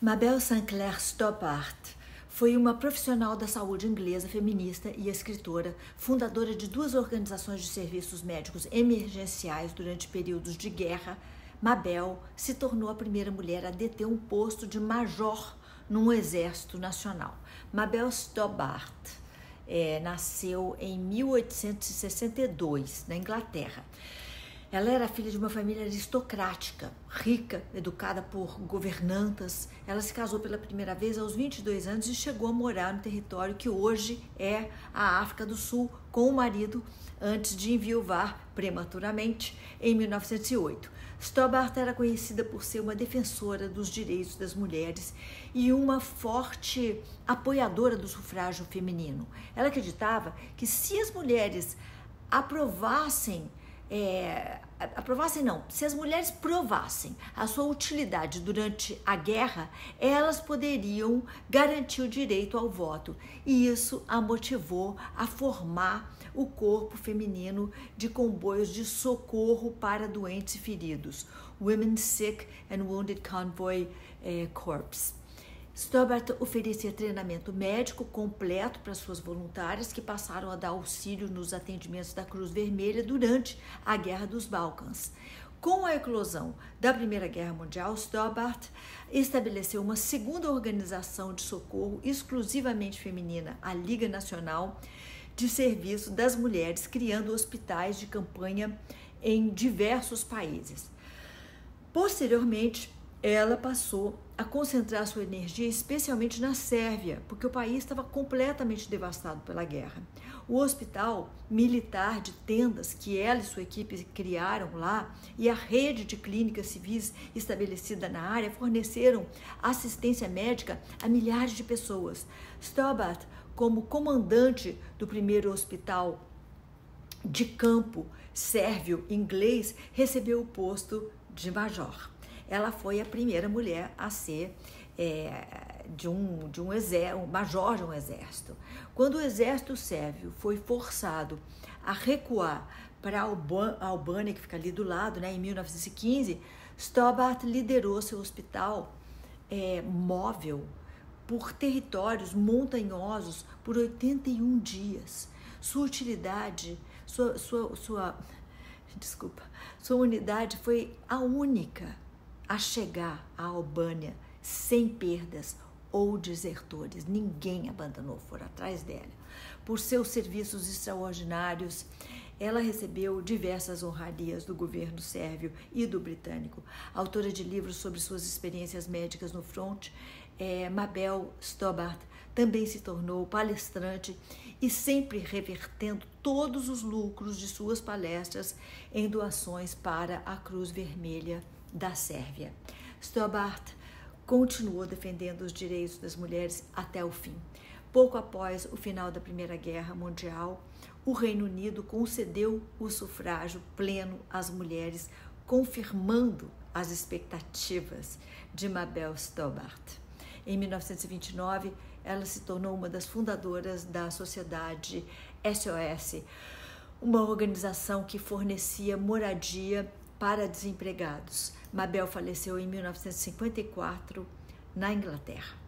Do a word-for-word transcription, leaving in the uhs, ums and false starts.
Mabel Sinclair Stobbart foi uma profissional da saúde inglesa, feminista e escritora, fundadora de duas organizações de serviços médicos emergenciais durante períodos de guerra. Mabel se tornou a primeira mulher a deter um posto de major no Exército Nacional. Mabel Stobbart é, nasceu em mil oitocentos e sessenta e dois, na Inglaterra. Ela era filha de uma família aristocrática, rica, educada por governantas. Ela se casou pela primeira vez aos vinte e dois anos e chegou a morar no território que hoje é a África do Sul com o marido antes de enviuvar prematuramente em mil novecentos e oito. Stobbart era conhecida por ser uma defensora dos direitos das mulheres e uma forte apoiadora do sufrágio feminino. Ela acreditava que se as mulheres aprovassem É, aprovassem não, se as mulheres provassem a sua utilidade durante a guerra, elas poderiam garantir o direito ao voto, e isso a motivou a formar o corpo feminino de comboios de socorro para doentes e feridos, Women's Sick and Wounded Convoy eh, Corps. Stobbart oferecia treinamento médico completo para suas voluntárias que passaram a dar auxílio nos atendimentos da Cruz Vermelha durante a Guerra dos Balcãs. Com a eclosão da Primeira Guerra Mundial, Stobbart estabeleceu uma segunda organização de socorro exclusivamente feminina, a Liga Nacional de Serviço das Mulheres, criando hospitais de campanha em diversos países. Posteriormente, ela passou a concentrar sua energia especialmente na Sérvia, porque o país estava completamente devastado pela guerra. O hospital militar de tendas que ela e sua equipe criaram lá e a rede de clínicas civis estabelecida na área forneceram assistência médica a milhares de pessoas. Stobbart, como comandante do primeiro hospital de campo sérvio inglês, recebeu o posto de major. Ela foi a primeira mulher a ser é, de, um, de um, exército, um major de um exército. Quando o exército sérvio foi forçado a recuar para a Albânia, que fica ali do lado, né, em mil novecentos e quinze, Stobbart liderou seu hospital é, móvel por territórios montanhosos por oitenta e um dias. Sua utilidade, sua, sua, sua, desculpa, sua unidade foi a única a chegar à Albânia sem perdas ou desertores. Ninguém abandonou, foram atrás dela. Por seus serviços extraordinários, ela recebeu diversas honrarias do governo sérvio e do britânico. Autora de livros sobre suas experiências médicas no fronte, é, Mabel Stobbart também se tornou palestrante e sempre revertendo todos os lucros de suas palestras em doações para a Cruz Vermelha da Sérvia. Stobbart continuou defendendo os direitos das mulheres até o fim. Pouco após o final da Primeira Guerra Mundial, o Reino Unido concedeu o sufrágio pleno às mulheres, confirmando as expectativas de Mabel Stobbart. Em mil novecentos e vinte e nove, ela se tornou uma das fundadoras da Sociedade S O S, uma organização que fornecia moradia para desempregados. Mabel faleceu em mil novecentos e cinquenta e quatro, na Inglaterra.